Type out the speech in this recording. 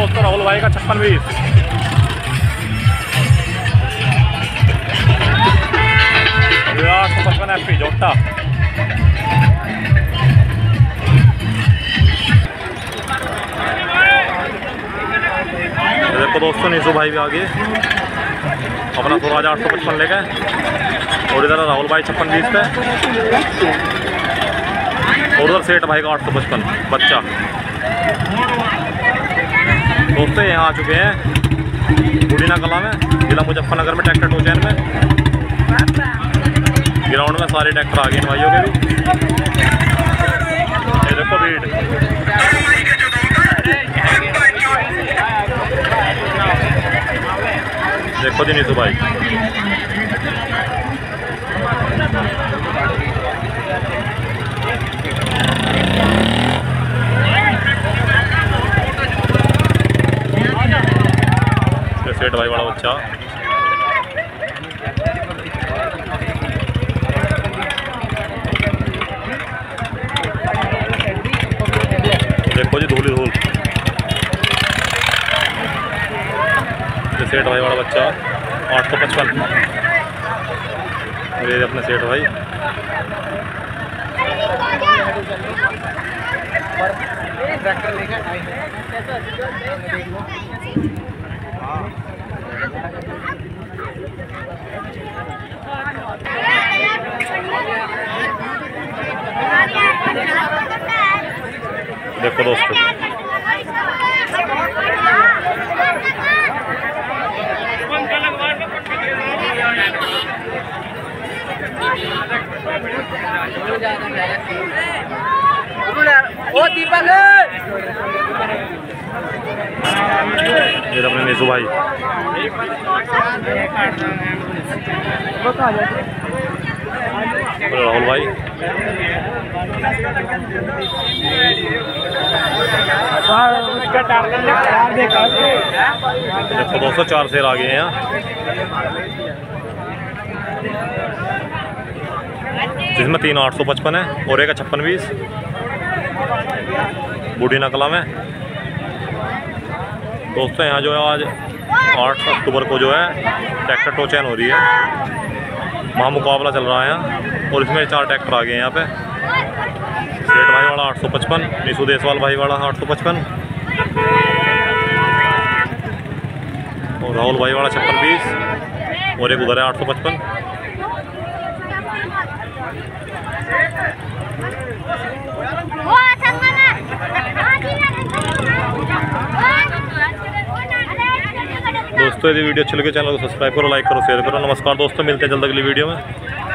दोस्तों राहुल भाई का 56-20। ये 855 FP जोटा। देखो दोस्तों नीसू भाई भी आ गए अपना स्वराज 855 लेके, और इधर राहुल भाई 56-20 पे, और उधर सेठ भाई का 855 बच्चा। दोस्तों यहाँ आ चुके हैं बुढ़ीना कला में, जिला मुजफ्फरनगर में, ट्रैक्टर टोचैन में। ग्राउंड में सारे ट्रैक्टर आ गए इन भाइयों के भी। ये देखो भीड़। देखो जी नीसू भाई। सेठ भाई बड़ा बच्चा। देखो जी धूली धूल। सेठ भाई बड़ा बच्चा 855। और ये अपने सेठ भाई। देखो दोस्तों ये अपने नीसू भाई। राहुल भाई। देखो दोस्तों 4 शेर आ गए हैं यहाँ। जिसमें 3 855 है और एक 56-20 बुढ़ीना कला में। दोस्तों यहाँ जो है आज 8 अक्टूबर को जो है ट्रैक्टर टोचैन हो रही है, महामुकाबला चल रहा है यहाँ, और इसमें 4 ट्रैक्टर आ गए हैं यहाँ पे। सेठ भाई वाला 855, नीसू देसवाल भाई वाला 855, और राहुल भाई वाला 56-20, और एक उधर है 855। दोस्तों यदि वीडियो अच्छी लगे चैनल को सब्सक्राइब करो, लाइक करो, शेयर करो। नमस्कार दोस्तों, मिलते हैं जल्द अगली वीडियो में।